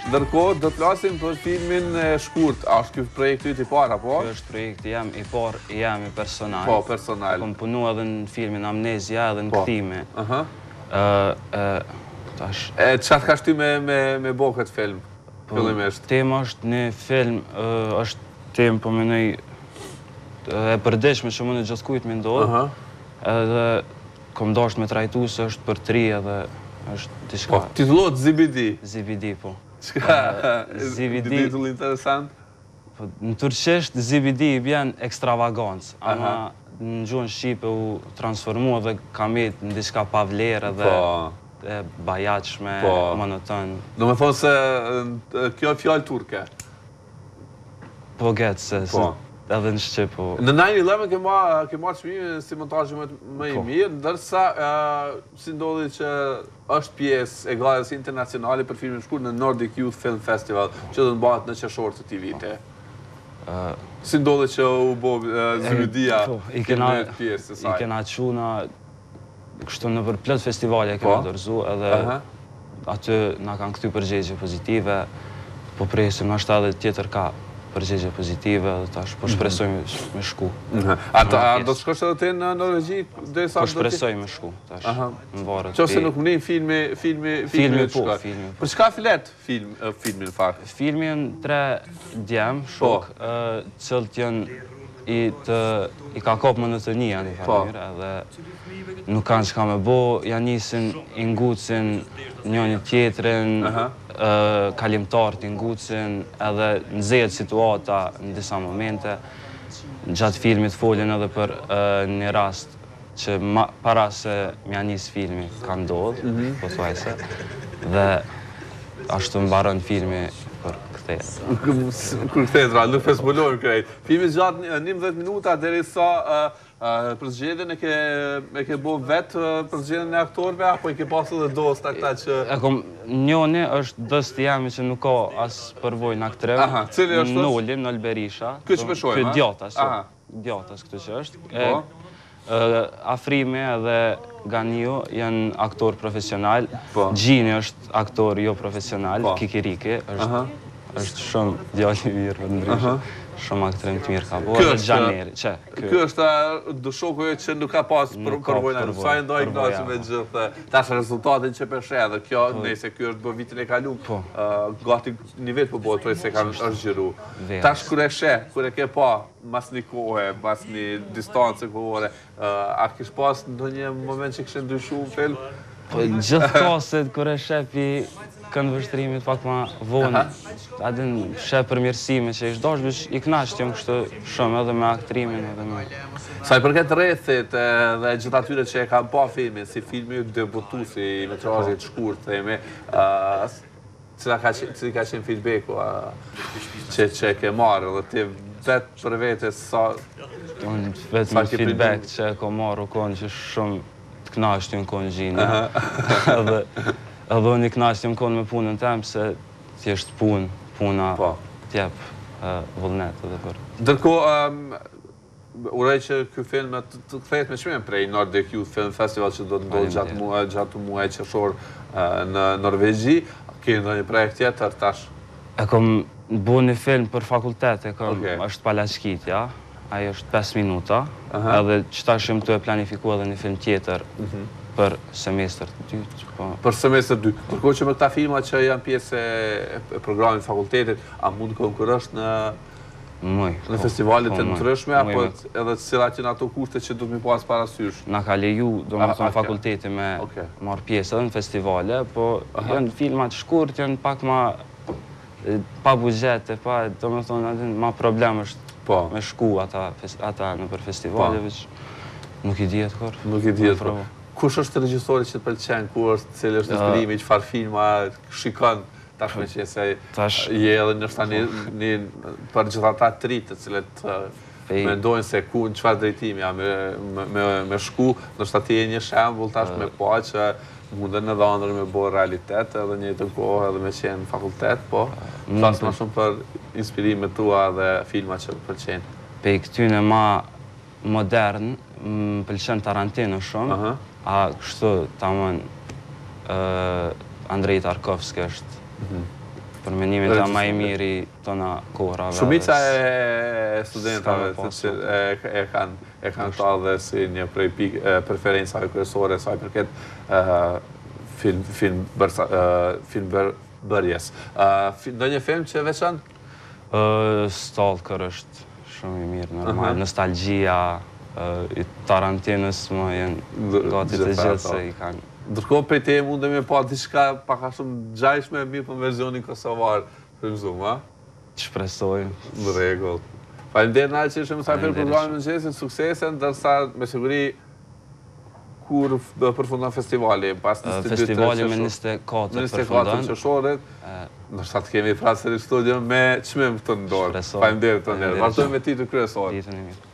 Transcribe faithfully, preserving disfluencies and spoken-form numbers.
Ndërkohë, do të flasim për filmin e shkurt. A është ky projekti yt i parë apo? Ky është projekti jam i parë i jam i personal. Po, personal. Kam punu edhe në filmin Amnezia edhe në Po. Kthime. Aha. Ë, tash. E çfarë ka shty me me me bo këtë film? Fillimisht. Tema është një film, është temë po mendoj e përditshme që mund të gjithkujt më ndodh. Aha. Edhe kom dashur me trajtu se është për tri edhe është diçka. Po, titullohet Zibidi. Zibidi, po. Çka? Zibidi. Titull interesant. Po, në turqisht Zibidi i bjen ekstravagancë, ama në gjuhën shqipe u transformua dhe ka met në diçka pa vlerë dhe e bajatshme, monoton. Do me thonë se kjo është fjalë turke. Po getë se edhe në Shqip, po. Në nine eleven ke marrë çmimin si montazhi më i mirë, ndërsa si ndodhi që është pjesë e gazetës internacionale për filmin shkurt në Nordic Youth Film Festival, që do të mbahet në qershor të këtij viti. Si ndodhi që u bë Zibidia në pjesë e saj? I kena çuna kështu në për plot festivale kena dorëzu edhe aty na kanë kthy përgjigje pozitive, po presim ndoshta edhe tjetër ka përgjigje pozitive, tash po shpresojmë me shku. A do të shkosh edhe ti në Norvegji derisa po shpresoj me shku, tash. Më varet. Qose nuk më nin filmi, filmi, filmi po, filmi. Për çka filet film filmin në fakt? Filmin tre djem, shok, cilët janë i të i ka kap monotonia në familje edhe nuk kanë çka me bo, janë nisin i ngucin njëri tjetrin, kalimtar të ngucin, edhe nxehet situata në disa momente. Gjatë filmit folën edhe për një rast që para se m'ja nis filmi ka ndodhur, pothuajse, dhe ashtu mbaron filmi për kthehet. Kur kthehet ra, nuk fesbulojmë krejt. Filmi gjatë njëmbëdhjetë minuta derisa përzgjedhjen e ke e ke bë vetë përzgjedhjen e aktorëve apo i ke pasur edhe dosta këta që e kam njëri është dosti jam që nuk ka as përvojë në aktrim. Aha, cili është? Noli, Nol Berisha. Ky që shojmë. Ky djatas. Aha. Djatas këtu që është. Po. Afrimi edhe Ganiu janë aktor profesional. Po. Gjini është aktor jo profesional, po. Kikiriki është është shumë djalë i mirë ndryshe. Shumë aktrim të mirë ka bo, edhe Gjaneri, që? Ky është dëshoku që nuk ka pas përvojnë, sa e ndoj Ignaci me gjithë, tash rezultatin që përshe, dhe kjo, nëse ky është bë vitin e kalum, gati një vetë për botoj se kanë është gjiru. Tash kër e she, kër e ke pa, mas një kohë, mas një distancë kohore, a kish pas në një moment që kështë ndryshu në film? Gjithë kaset kër e shepi këndë vështrimit pak ma vonë, adin shep përmirësime që ishtë dashbish, i knasht jam kështë shumë edhe me aktrimin edhe me... Sa i përket rrethit dhe gjithë atyre që e kam pa filmin, si filmi debutu, si metrajit shkurt, themi, cili ka qenë feedbacku që e ke marrë, dhe ti vetë për vete sa... Vetë me feedback që e ko marrë u konë që shumë të knasht ju në konë gjinë. Edhe unë i knasht jam konë me punën tem, se thjesht punë, puna t'jep vullnet edhe për. Ndërko, urej që kjo film të kthehet me çmim prej Nordic Youth Film Festival që do të ndodhë gjatë muaj qershor në Norvegji, ke ndonjë projekt tjetër tash? E kom bu një film për fakultet, e kom, është Palaçkitja, ajo është pesë minuta, edhe që tash jem të e planifiku edhe një film tjetër, për semestër të dytë. Për semestër të dytë. Përkohë që me këta filma që janë pjesë e programit fakultetit, a mund të konkurrosh në festivalet e ndryshme, apo edhe cilat janë ato kushte që duhet mi pas parasysh? Na ka leju, do më thonë fakulteti me marrë pjesë edhe në festivale, po janë filmat shkurt, janë pak ma pa bugjete, pa, do më thonë, ma problem është me shku ata në për festivale, veç nuk i djetë kërë. Nuk i djetë kërë. Kush është regjisori që të pëlqen, ku është, cilë është inspirimi, qëfar filma shikon, tash me që se je edhe nështë një për gjitha ta të rritë, cilët mendojnë se ku në qëfar drejtimi me shku, nështë ati e një shembull tash me po që mundën edhe andrë me bo realitet edhe një të kohë edhe me qenë fakultet, po flasë ma shumë për inspirime tua dhe filma që pëlqen. Pe i këtyne ma modern, më pëlqen Tarantino shumë, a kështu, ta mën, Andrej Tarkovski është për menimin ta ma i miri tona kohrave. Shumica e studentave e kanë ta dhe si një prej preferencave kryesore saj përket film bërjes. Ndo një film që veçan? Stalker është shumë i mirë, normal. Nostalgjia i Tarantinës më jenë gati të gjithë se i kanë. Ndërkohë prej te mundë me pa diçka paka shumë gjajshme mirë për versionin kosovar frymzuar, ha? Shpresojmë. Në rregull. Faleminderit Nal që ishim mysafir për programin e mëngjesit, suksese, ndërsa me siguri kur do përfundon festivali, pas Festivali me njëzet e katër përfundon. Qershorit. Ndërsa të kemi prasë në studio me çmim të ndorë. Faleminderit të ndërë. Vazhdojmë me titër kryesor. Ditën e mirë.